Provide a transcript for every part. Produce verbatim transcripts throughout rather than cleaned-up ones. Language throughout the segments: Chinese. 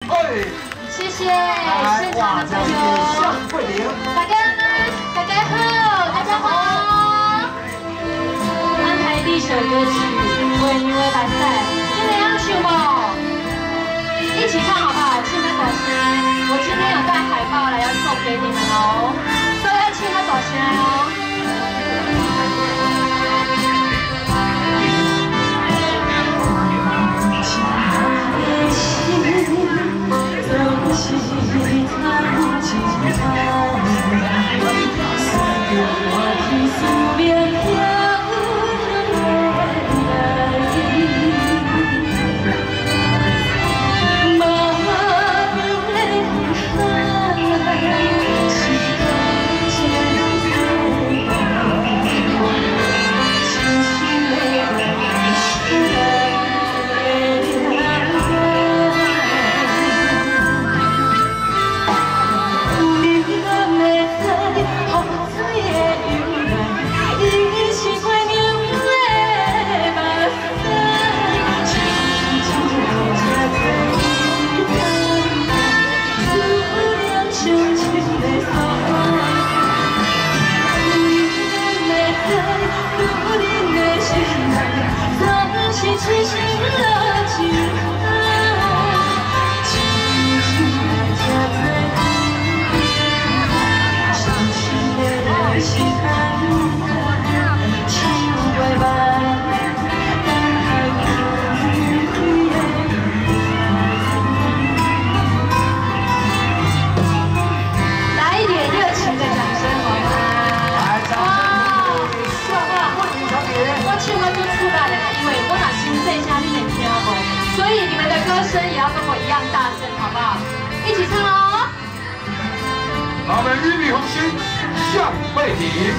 哎， 谢谢现场的朋友，大家大家好，大家好。安排第一首歌曲《为你为白菜》，今天要唱不？一起唱好不好？唱个大声！我今天有带海报来要送给你们哦，所以要唱个大声哦。 歌声也要跟我一样大声，好不好？一起唱哦！ 我们玉米红心向背体。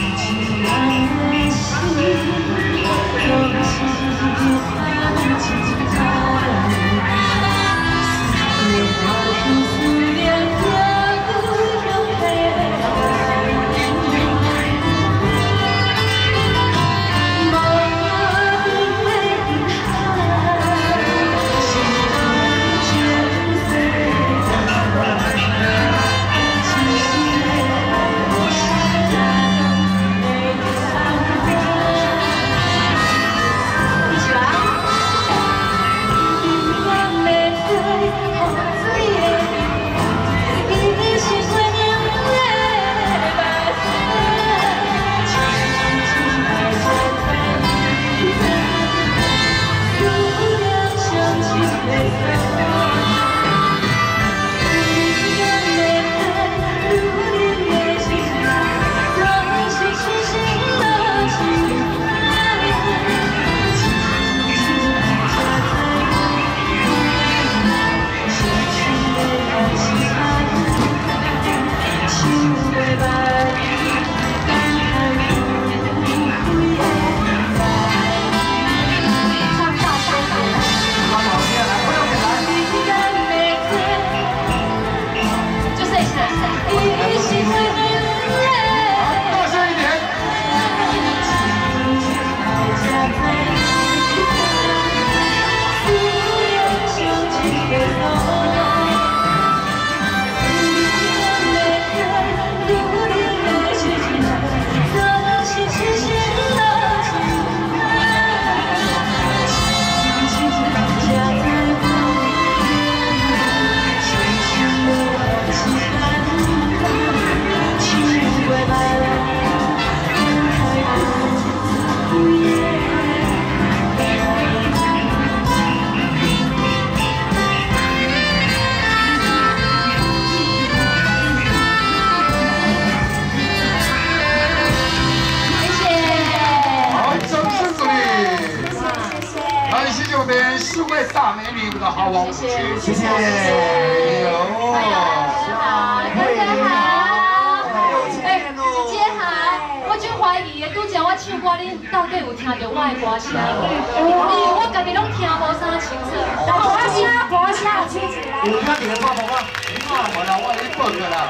四位大美女的好王，谢谢谢谢，哎呦，大家好，大家好，哎，姐姐好，我真怀疑的，拄则我唱歌，你到底有听到我的歌声无？因为我家己拢听无啥清楚。歌声，歌声有清楚啦。有听到的歌无？我，我啦，我咧报过啦。哦，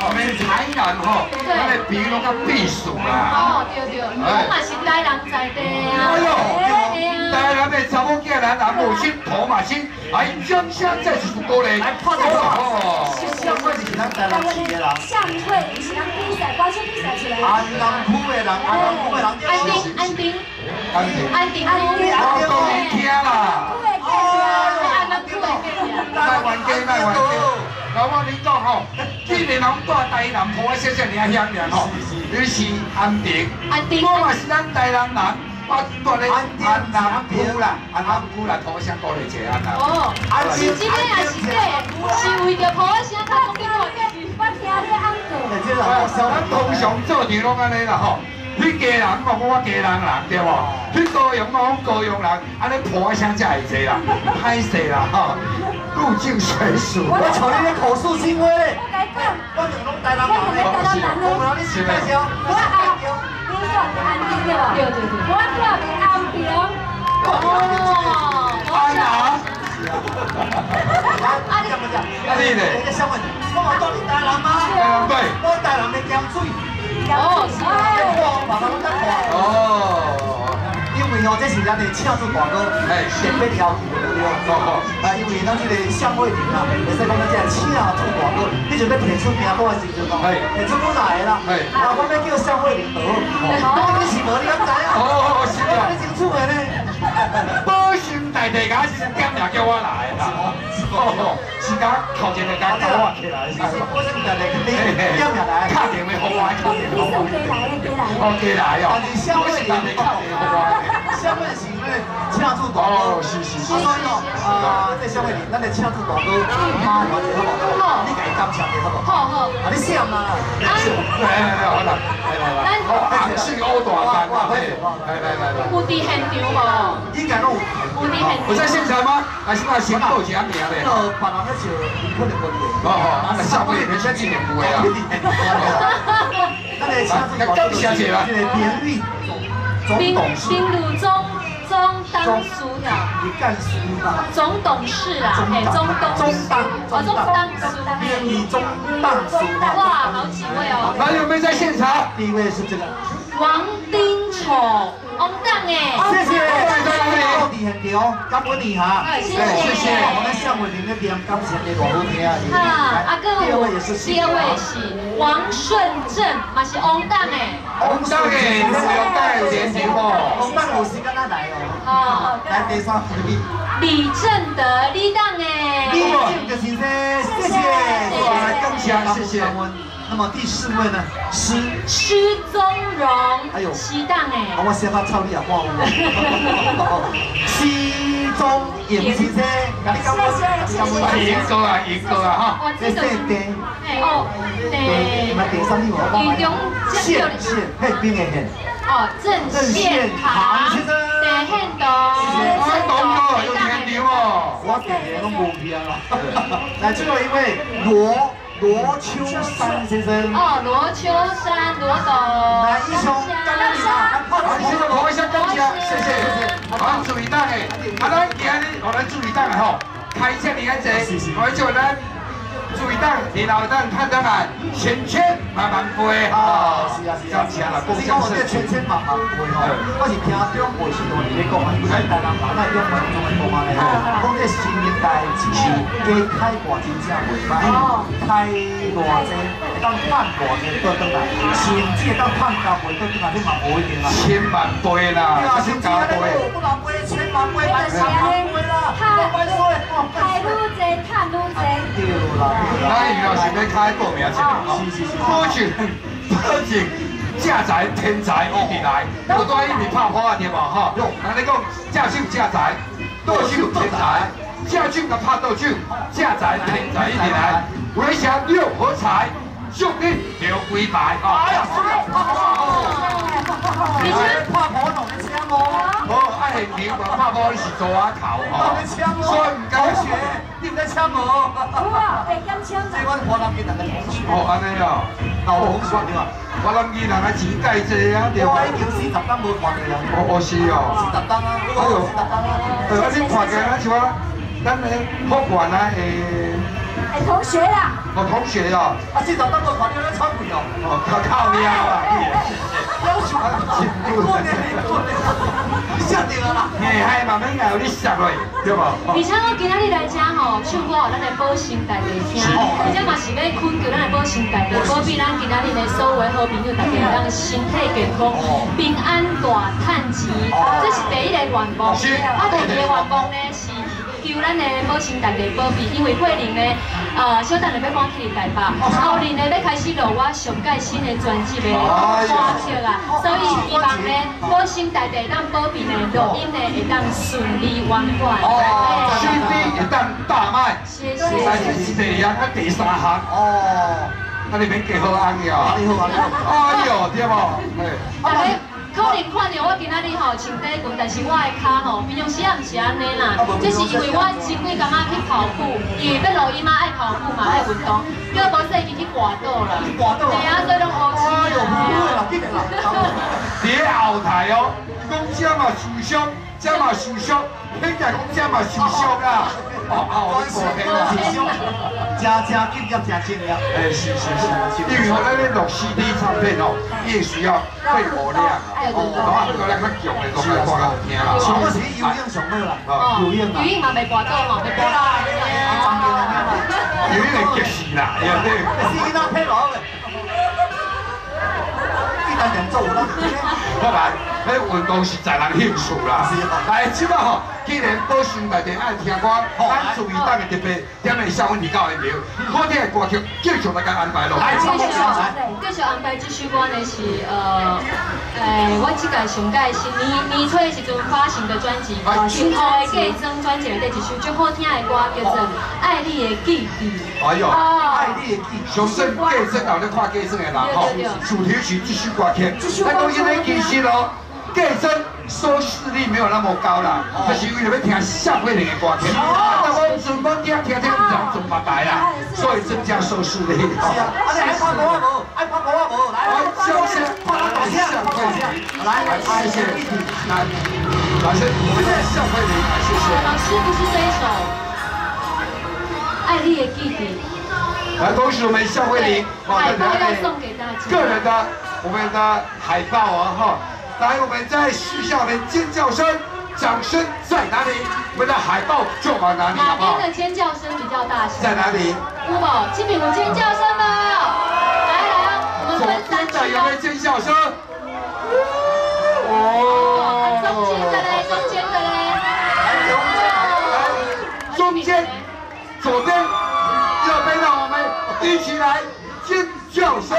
我们台南吼，咱的鼻拢较避暑啦。 哦，对对，我嘛是台南在地啊。 哎呦，台南的查某囝男男母亲头嘛亲，哎，香香这是过来。来拍个哦。相会是咱台南市的人。 相会是咱比赛，歌唱比赛出来。 安南区的人，安南区的人。 安定，安定， 安定， 安定，安定。 我讲你听啦。 哦，安南区的。 卖玩家，卖玩家。老我恁讲吼，既然人住台南，埔啊，小小尔乡尔吼，你是安定。安定。我嘛是咱台南人。我住咧安南区啦，安南区啦，土城过来坐安南。哦， 是真个也是假？是为着土城较方便过去。 我听你安讲。咱通常做场拢安尼啦吼，你家人讲我家人人对无？你高雄讲高雄人，安尼埔啊声才会坐啦，歹势啦吼，入境随俗。我瞅你咧口述新闻。 我甲你讲， 我就拢台南人。 我台南人。 我哪里是介绍？ 我啊。你住伫安平对无？ 对对对。 我住伫安平。 哦。 安南。 啊你怎么讲？ 啊你咧？ 你想问，我冇到你台南吗？ 台南对。 我台南的江水。 哦，是。 我马上拢得看。 哦。 因为哦，这是咱的庆祝大歌，哎，特别要求的对哦。啊，因为咱这个相会庭啊，会使讲咱这庆祝大歌，你就要提出名簿的时阵哦，提出我来啦。哎，啊，我要叫相会庭得，哦，你是无你敢知啊？ 哦，是啊。 你清楚的呢？ 保心大地家是点名叫我来啦。哦，是甲头前的甲叫我起来。是保心大地肯定点名来。敲电话给我，敲电话。 你是过来的，过来的。 哦，过来哦。 但是相会庭的敲电话。相会是因为庆祝大歌，是是是。所以哦，啊，这相会庭，咱的庆祝大歌，麻烦你好不好？你家感谢你好不好？ 好好。 啊，你想嘛？ 来来来，好啦，来来来。哦，韩式欧大班，来来来来。 有伫现场无？ 应该拢有。 有伫现场。 我在现场吗？还是那先报一下名嘞？ 呃，别人咧笑，可能无你。 哦哦，那下回没先纪念不会啊。 咱的庆祝大歌就是这个典礼。 冰冰鲁总总当书了，总董事啊，嘿，总董总当， 哦，总当书， 典礼总当书。 哇，好几位哦。 还有没有在现场？ 第一位是这个王丁丑，王当哎， 谢谢，到底很牛，感恩你哈， 谢谢谢谢。 我们向伟林那边感谢你大好听啊。 哈，阿哥， 第二位也是， 第二位是王顺正，嘛是王当哎。 王当哎，你有带点点哦。 王当有时间咱来哦。 哦。 来第三位。 李正德，李当哎。 李正德先生，谢谢， 哇，感谢谢谢。 那么第四位呢？施施宗荣， 哎呦， 施当哎。 我先把操你也挂我。施宗严先生， 谢谢谢谢。 赢哥啊，赢哥啊哈。 谢谢爹。 哎哦， 爹，唔系第三位我。 云中县县，嘿边个县？ 哦，郑宪堂先生，郑宪堂， 我懂了，有天牛哦。 我爹爹都冇骗啦。来，最后一位罗罗秋山先生。 哦，罗秋山，罗董。 来，英雄，感谢你啊！ 好，谢谢我一下感谢，谢谢谢谢。好，注意档诶，啊，咱今日我咱注意档吼，开车你看谁？我叫咱。注意档，然后咱看当然千千万万倍啊！是啊是啊， 是啊， 你讲我这千千万万倍哦，我是听中辈时代你咧讲啊，因为台南嘛，咱中文中的讲啊咧，讲这新年代只是加开偌真正袂歹，开偌济，当赚偌济倒转来，甚至当赚交袂倒转来，你嘛无一定啊。 千万倍啦， 千万倍，不万倍，千万倍，万千万倍啦，万岁！ 开愈济，赚愈济。 对啦。 咱娱乐是要开报名节目吼，保证保证正财天财一直来，无单一直拍破啊对无吼？人哋讲正手正财，倒手天财，正手甲拍倒手，正财天财一直来，为祥六合彩，祝你六归牌啊！哎呀， 你这拍破弄的枪哦！ 哦，爱现场无拍破你是做阿头吼，所以唔敢学。你唔在抢无？ 哇，会减抢这阮华南囡人的同学。 哦，安尼哦， 老同学对吧？ 华南囡人啊，钱介济啊，对吧？ 我已经四十档无看过啊。 哦哦是哦。 四十档啊，哎呦，四十档啊。 呃，啊你看起来咱像咱的福原啊，诶。 哎，同学啦。 我同学哦， 啊，至少当我看到咧臭屁哦， 哦，靠靠喵啊！ 要求啊，过年没过年，你笑定了啦。 嘿，还慢慢来有你熟落，对无？ 而且我今仔日来遮吼，唱歌咱来保心大家听，而且嘛是要困叫咱来保心大家，保庇咱今仔日的所有好朋友，大家让身体健康、平安大趁钱，这是第一个愿望。啊，第二个愿望呢是。求咱的保心大家保庇，因为桂林呢，呃，小等下要搬去台北，后年呢要开始录我上届新的专辑的歌曲啦，所以希望呢，保心大家当保庇呢，录音呢会当顺利完满。 哦 ，C D 会当大卖， 谢谢。 但是是第二跟第三行哦，那你免加好安个哦。 你好，你好。 哎呦，对无？嘿。 大家可能看到我今仔日吼穿短裙，但是我的脚吼平常时也毋是安尼啦，这是因为我前几工仔去跑步，因为要录音嘛爱跑步嘛爱运动，结果无说已经去滑倒啦。 滑倒啊！ 对啊，所以拢乌青哎呦，不会啦，记得啦。 伫后台哦，讲这嘛受伤，这嘛受伤，现在讲这嘛受伤啊！哦哦，你无听啦， 受伤，真真敬业，真敬业。 哎，是是是，因为我咱咧录 C D 唱片哦，也需要肺活量啊，哦，啊，个咱较强的都较看较好听啦。 上个是有影上好啦，有影啦。 有影嘛袂滑倒吼，袂滑倒。 有影会急死啦，对不对？ 是那配老的，一单人做啦。 好吧，迄运动是在人兴趣啦。来，即摆吼，既然保心大家爱听歌，咱注意当个特别点的小问题到下面，好听的歌曲继续来甲安排落。来， 继续来，继续安排这首歌呢是呃，诶，我即届上届是年年初的时阵发行的专辑《幸福的嫁妆》专辑内底一首最好听的歌叫做《爱你的记忆》。 哎呦， 爱你的记忆， 上阵嫁妆后咧看嫁妆的人吼，主题曲这首歌曲，咱讲因为其实哦。嫁妆收视率没有那么高啦，就是为了要听夏慧玲的歌曲。啊，但我准讲听听听，人准发台啦，所以增加收视率。 是啊，啊你爱拍鼓啊无？爱拍鼓啊无？来， 来，谢谢， 拍咱大声，大声，来， 谢谢，来，老师，我们的夏慧玲，谢谢。 老师不是这一首《爱你的记忆》。 来，恭喜我们夏慧玲， 海报要送给大家。 个人的我们的海报啊哈。来，我们在许下我们尖叫声、掌声在哪里？我们的海报就往哪里，好不好？ 哪边的尖叫声比较大声？ 在哪里？ 有无？这边有尖叫声吗？来来，我们分三区有没有尖叫声？ 哦，中间的嘞，中间的嘞。 来，中间、左边、右边的我们一起来尖叫声。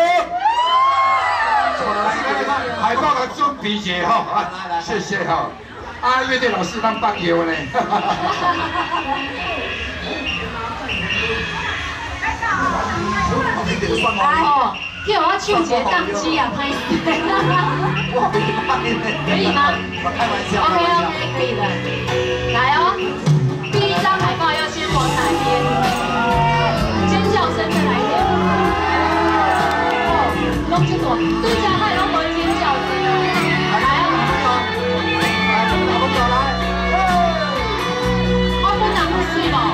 海报的准备些哈，啊，谢谢哈。啊，乐队老师当帮油呢。 哦，叫我唱一个当机啊，拍。可以吗？ 开玩笑。 OK OK， 可以的。来哦，第一张海报要先往哪边？尖叫声再来一点。哦，弄清楚，对家卖拢无尖叫声。来哦，来，我们走来。我本人不水咯。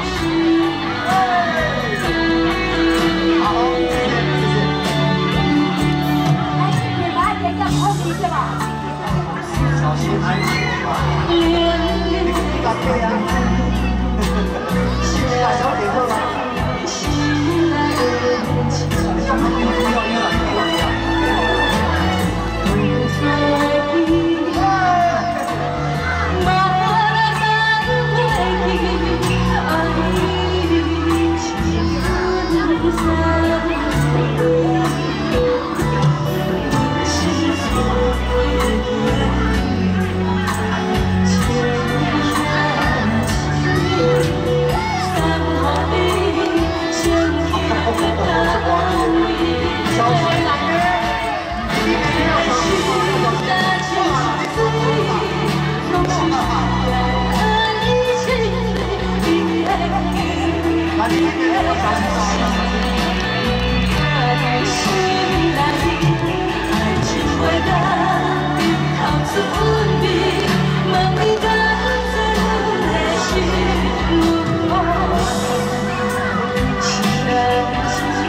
好，谢谢谢谢。 来，你来点个空气是吧？ 小心安全吧。你你敢对呀？大小姐好吗？小朋友不要热，不要热。 是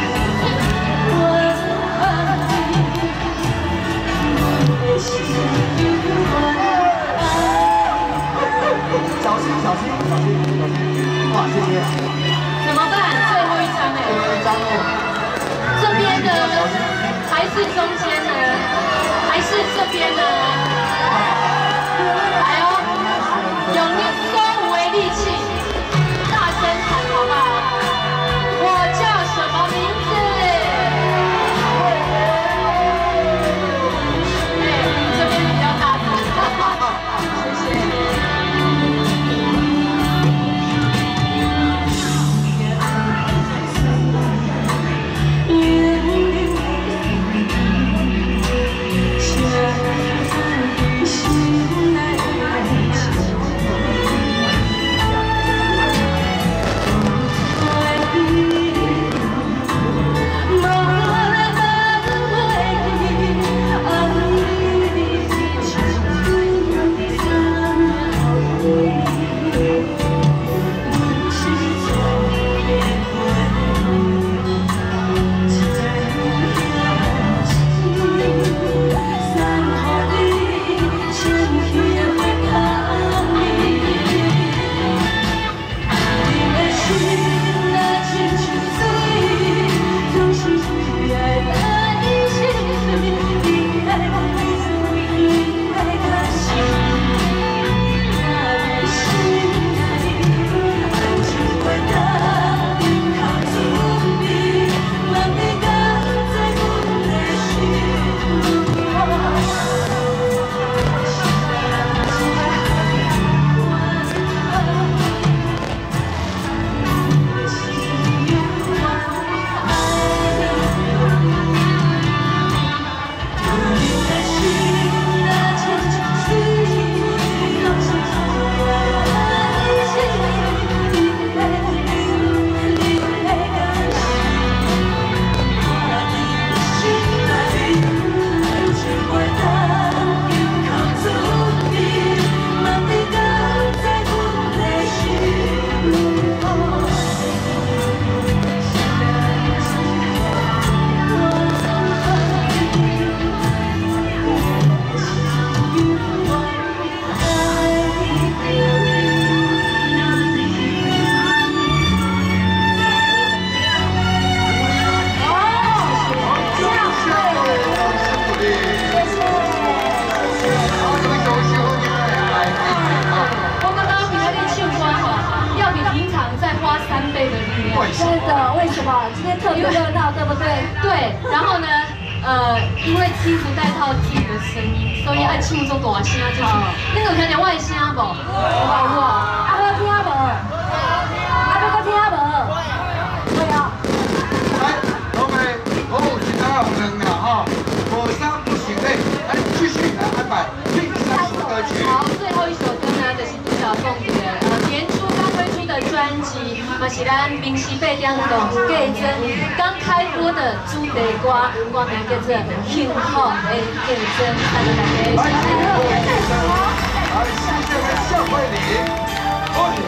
贵真的，为什么今天特别热闹，对不对？ 对，然后呢，呃，因为听不带到自己的声音，所以爱唱做大声就是。那个有听见我的声无？有无？ 阿哥听无？阿哥听无？对啊。 来，各位，我有其他有人了哈，我三不行嘞，来继续来安排第三首歌曲。 好，最后一首歌呢，就是杜小凤的呃年初刚推出的专辑，嘛是咱明时八点档计真刚开播的主题歌，歌名叫做《幸福的计真》，大家大家来， 谢谢。 各位计真，来，谢谢我们夏慧玲，欢迎。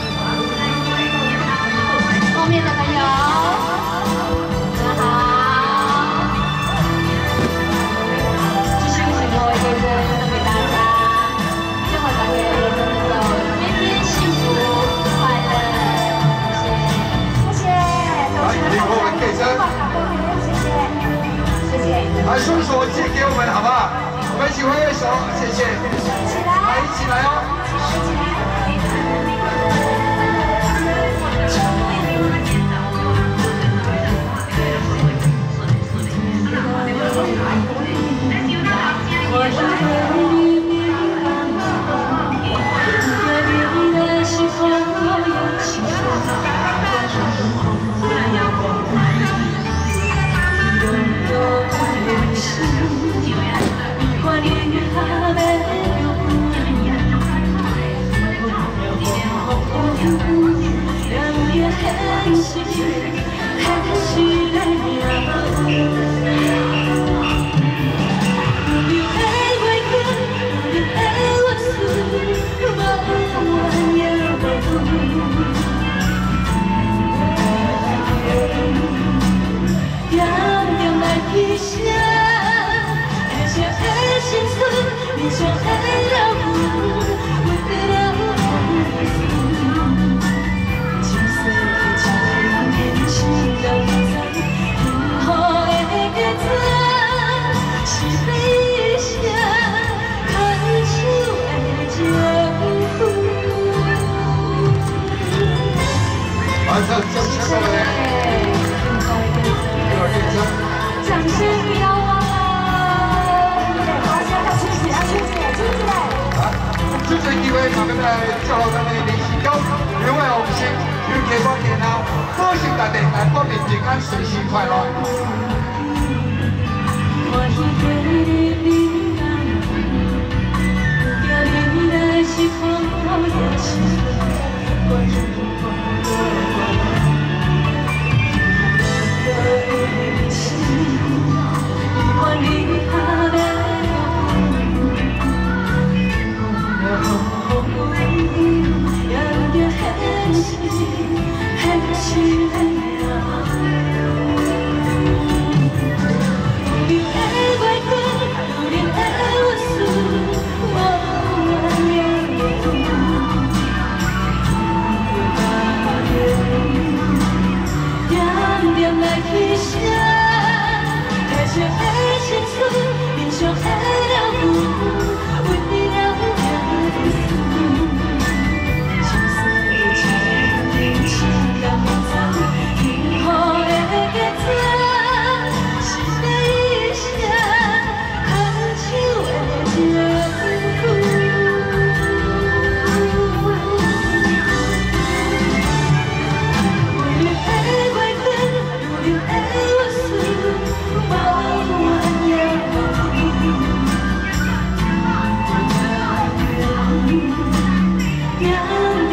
后面的朋友，大家好，继续幸福的计真送给大家，希望大家能够天天幸福快乐，谢谢。 谢谢， 来，幸福的计真， 谢谢，谢谢。 来，顺手借给我们好不好？我们一起挥挥手，谢谢。 起来， 来，一起来哦。完成正确的嘞，有点真。 掌声不要忘了。 好，现在出去，出去，出去嘞。 啊，这次机會同佢哋祝賀佢哋連時高，兩位紅星，願期光年後，多謝大家，大方面平安，隨時快樂。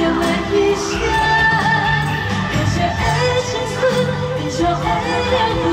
这爱情书，变成爱了。